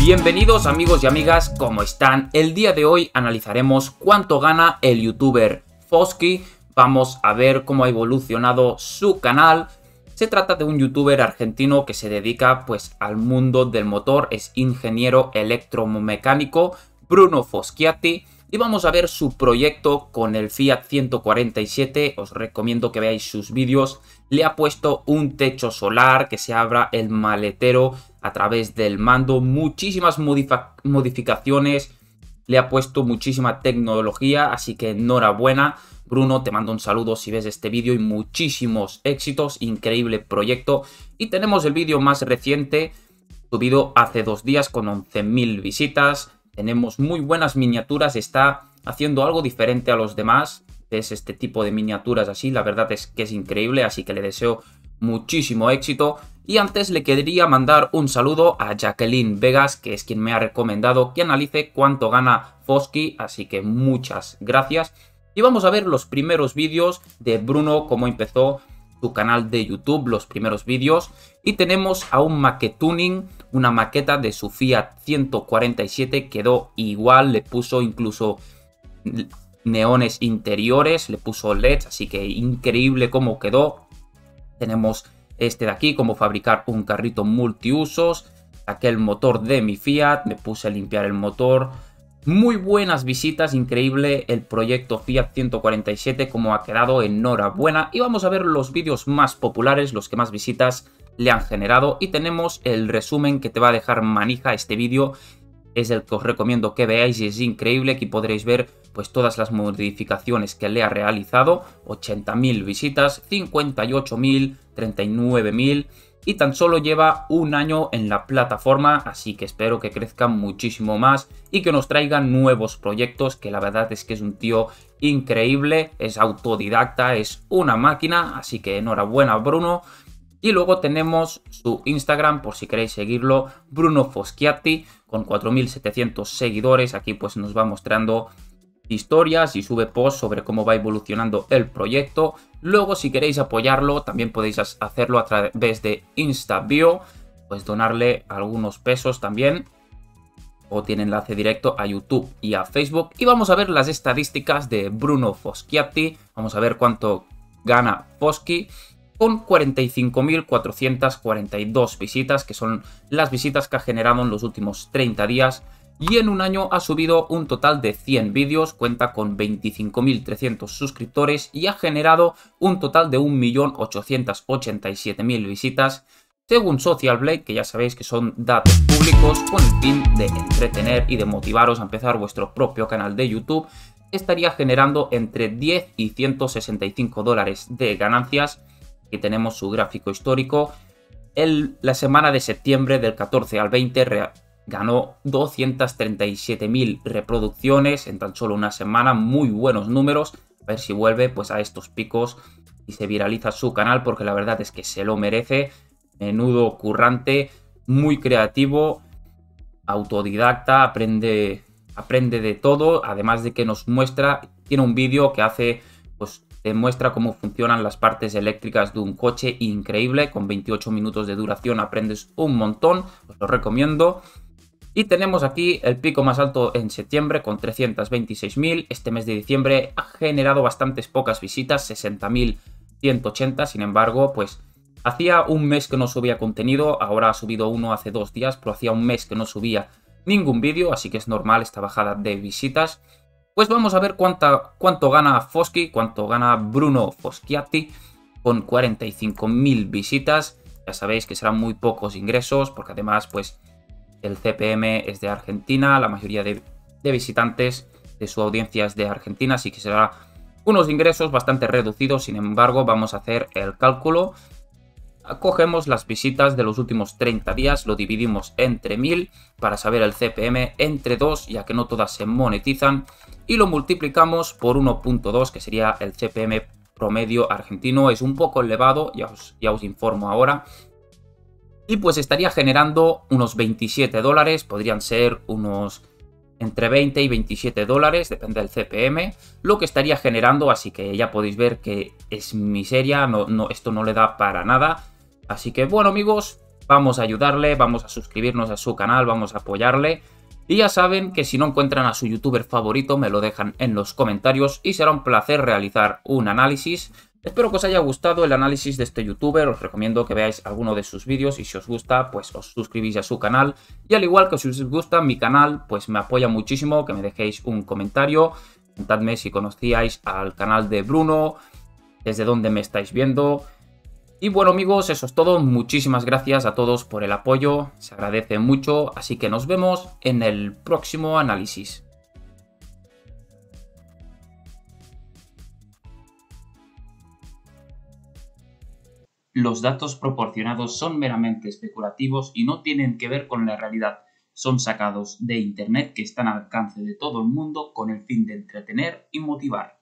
Bienvenidos amigos y amigas, ¿cómo están? El día de hoy analizaremos cuánto gana el youtuber Fosky. Vamos a ver cómo ha evolucionado su canal. Se trata de un youtuber argentino que se dedica pues al mundo del motor, es ingeniero electromecánico, Bruno Foschiatti. Y vamos a ver su proyecto con el Fiat 147, os recomiendo que veáis sus vídeos. Le ha puesto un techo solar, que se abra el maletero a través del mando, muchísimas modificaciones, le ha puesto muchísima tecnología, así que enhorabuena. Bruno, te mando un saludo si ves este vídeo y muchísimos éxitos, increíble proyecto. Y tenemos el vídeo más reciente, subido hace 2 días con 11.000 visitas. Tenemos muy buenas miniaturas, está haciendo algo diferente a los demás. Es este tipo de miniaturas así, la verdad es que es increíble, así que le deseo muchísimo éxito. Y antes le quería mandar un saludo a Jacqueline Vegas, que es quien me ha recomendado que analice cuánto gana Fosky, así que muchas gracias. Y vamos a ver los primeros vídeos de Bruno, cómo empezó su canal de YouTube, los primeros vídeos. Y tenemos a un maquetuning, una maqueta de su Fiat 147, quedó igual, le puso incluso neones interiores, le puso LEDs, así que increíble cómo quedó. Tenemos este de aquí, cómo fabricar un carrito multiusos, saqué el motor de mi Fiat, me puse a limpiar el motor. Muy buenas visitas, increíble el proyecto Fiat 147, como ha quedado, enhorabuena. Y vamos a ver los vídeos más populares, los que más visitas le han generado. Y tenemos el resumen que te va a dejar manija este vídeo. Es el que os recomiendo que veáis y es increíble. Aquí podréis ver pues todas las modificaciones que le ha realizado. 80.000 visitas, 58.000, 39.000 y tan solo lleva un año en la plataforma, así que espero que crezca muchísimo más y que nos traiga nuevos proyectos, que la verdad es que es un tío increíble, es autodidacta, es una máquina, así que enhorabuena Bruno. Y luego tenemos su Instagram, por si queréis seguirlo, Bruno Foschiatti, con 4.700 seguidores. Aquí pues nos va mostrando historias y sube posts sobre cómo va evolucionando el proyecto. Luego, si queréis apoyarlo, también podéis hacerlo a través de InstaBio, pues donarle algunos pesos también, o tiene enlace directo a YouTube y a Facebook. Y vamos a ver las estadísticas de Bruno Foschiatti. Vamos a ver cuánto gana Fosky, con 45.442 visitas, que son las visitas que ha generado en los últimos 30 días. Y en un año ha subido un total de 100 vídeos, cuenta con 25.300 suscriptores y ha generado un total de 1.887.000 visitas. Según Social Blade, que ya sabéis que son datos públicos, con el fin de entretener y de motivaros a empezar vuestro propio canal de YouTube, estaría generando entre 10 y 165 dólares de ganancias. Aquí tenemos su gráfico histórico. La semana de septiembre del 14 al 20 ganó 237.000 reproducciones en tan solo una semana, muy buenos números. A ver si vuelve pues a estos picos y se viraliza su canal, porque la verdad es que se lo merece. Menudo currante, muy creativo, autodidacta, aprende de todo, además de que nos muestra, tiene un vídeo que hace, pues te muestra cómo funcionan las partes eléctricas de un coche, increíble, con 28 minutos de duración aprendes un montón, os lo recomiendo. Y tenemos aquí el pico más alto en septiembre con 326.000. Este mes de diciembre ha generado bastantes pocas visitas, 60.180. Sin embargo, pues hacía un mes que no subía contenido, ahora ha subido uno hace 2 días, pero hacía un mes que no subía ningún vídeo, así que es normal esta bajada de visitas. Pues vamos a ver cuánto gana Fosky, cuánto gana Bruno Foschiatti con 45.000 visitas. Ya sabéis que serán muy pocos ingresos, porque además pues el CPM es de Argentina, la mayoría de visitantes de su audiencia es de Argentina, así que será unos ingresos bastante reducidos. Sin embargo, vamos a hacer el cálculo. Cogemos las visitas de los últimos 30 días, lo dividimos entre 1000 para saber el CPM, entre 2, ya que no todas se monetizan, y lo multiplicamos por 1.2, que sería el CPM promedio argentino. Es un poco elevado, ya os informo ahora. Y pues estaría generando unos 27 dólares, podrían ser unos entre 20 y 27 dólares, depende del CPM, lo que estaría generando, así que ya podéis ver que es miseria, esto no le da para nada. Así que bueno amigos, vamos a ayudarle, vamos a suscribirnos a su canal, vamos a apoyarle. Y ya saben que si no encuentran a su youtuber favorito me lo dejan en los comentarios y será un placer realizar un análisis. Espero que os haya gustado el análisis de este youtuber, os recomiendo que veáis alguno de sus vídeos y si os gusta pues os suscribís a su canal. Y al igual que si os gusta mi canal pues me apoya muchísimo que me dejéis un comentario. Contadme si conocíais al canal de Bruno, desde dónde me estáis viendo. Y bueno amigos, eso es todo, muchísimas gracias a todos por el apoyo, se agradece mucho, así que nos vemos en el próximo análisis. Los datos proporcionados son meramente especulativos y no tienen que ver con la realidad. Son sacados de internet que están al alcance de todo el mundo con el fin de entretener y motivar.